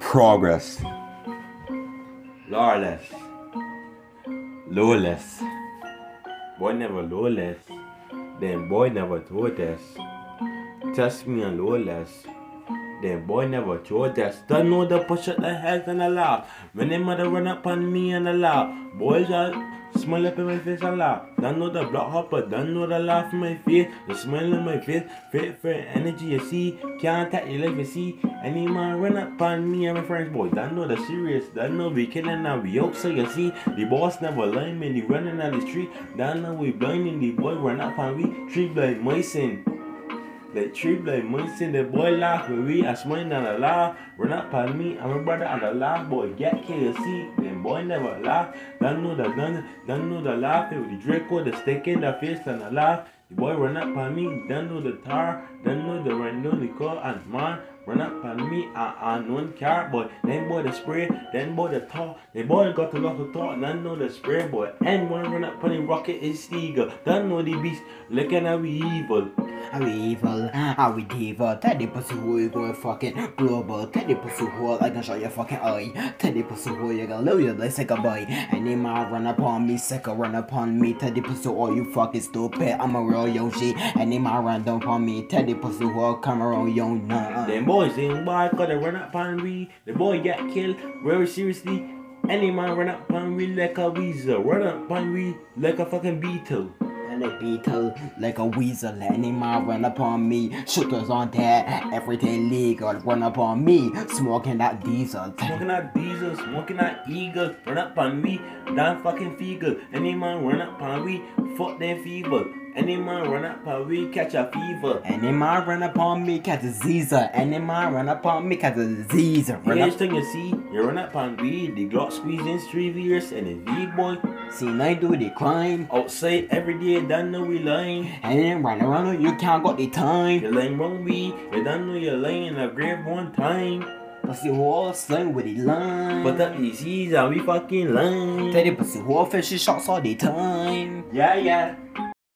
progress, lawless, lawless. Boy never lawless, then boy never told us. Test me on lawless, then boy never told us. Don't know the push up the heads and the laugh. When they mother run up on me and the laugh. Boys are smile up in my face and laugh. Don't know the block hopper, don't know the laugh in my face. The smile in my face, fit for energy you see. Can't take your life you see. Any man run up on me and my friends, boy. Don't know the serious, don't know we killing now we out so you see. The boss never lying when he running out the street. Don't know we blinding the boy run up on we. Treat like my sin. The trip like Munson, the boy laugh with we, I smile and I laugh. Run up on me, and my brother and the laugh, boy, get killed, see. Then boy never laugh. Don't know the laugh, with the Draco, the stick in the face and the laugh. The boy run up on me, don't know the tar, don't know the random, the call, and man, run up on me, unknown car, boy. Then boy the spray, then boy the talk, the boy got a lot of talk, don't know the spray, boy. And one run up on the rocket is eager, don't know the beast, looking at we evil. Are we evil? Are we diva? Teddy pussy who you going fucking global? Teddy pussy who I can show your fucking eye. Teddy pussy who you gonna love you like sick a boy. Any man run upon me, sick run upon me. Teddy pussy who you fucking stupid. I'm a real Yoshi. Any man run down upon me. Teddy pussy who come around young nah. Them boys ain't boy gotta run up on me. The boy get killed very seriously. Any man run up on me like a weasel. Run up on me like a fucking beetle. A beetle like a weasel. Any man run upon me. Shooters on that, everything legal. Run upon me, smoking that diesel. Smoking that diesel, smoking that eagle. Run up on me, damn fucking feegle. Any man run up on me, fuck them fever. Any man run up on me, catch a fever. Any man run upon me, catch a disease. Any man run upon me, catch a disease. First thing you see, you run up on me, the Glock squeezing 3 years and the V-boy. See, I do the crime. Outside every day, don't know we lying. And then run around, you can't got the time. You lying wrong me, you don't know you're lying in a grave one time. Pussy whole slang with the line. But that disease and we fucking lying. Teddy pussy whole fishy shots all the time. Yeah.